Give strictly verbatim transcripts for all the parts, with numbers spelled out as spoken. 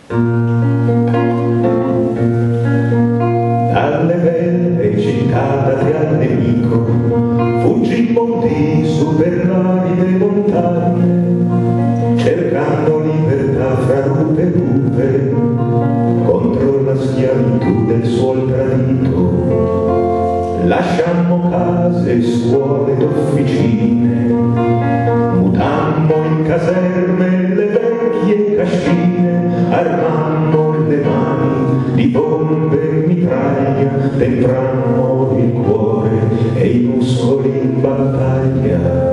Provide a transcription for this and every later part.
Dalle belle città date al nemico, fuggi monti su per l'aride montagne, cercando libertà fra rupe e rupe, contro la schiavitù del suol tradito. Lasciammo case, scuole ed officine, mutammo in caserme le vecchie cascine, armammo le mani di bombe e mitraglia, temprammo il cuore e i muscoli in battaglia.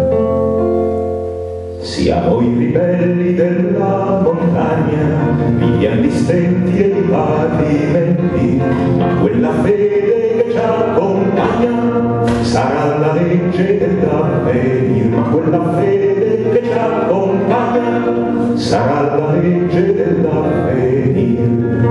Siamo i ribelli della montagna, viviamo di stenti e di pavimenti, ma quella fede che ci accompagna sarà la legge dell'avvenir, ma quella fede che ci accompagna sarà la legge dell'avvenir.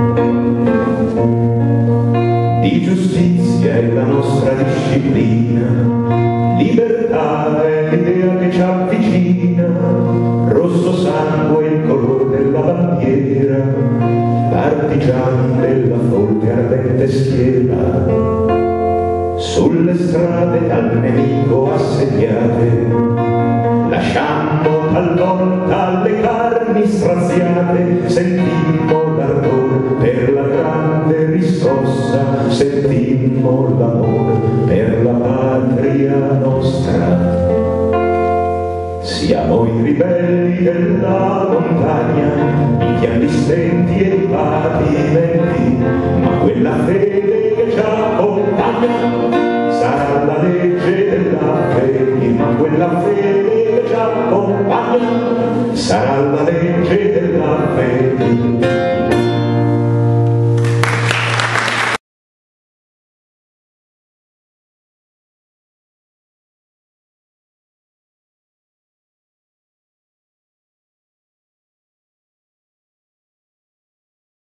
Di giustizia è la nostra disciplina, libertà è l'idea che ci avvicina, rosso sangue il colore della bandiera, partigiani della forte ardente schiera. Sulle strade al nemico assediate, lasciammo talvolta le carni straziate, sentimmo l'ardore per la grande riscossa, sentimmo l'amore per la patria nostra. Siamo i ribelli della montagna, i chiami stenti e i pavimenti, ma quella fede che ci accompagna sarà la legge dell'avvenir, ma quella fede che ci accompagna sarà la legge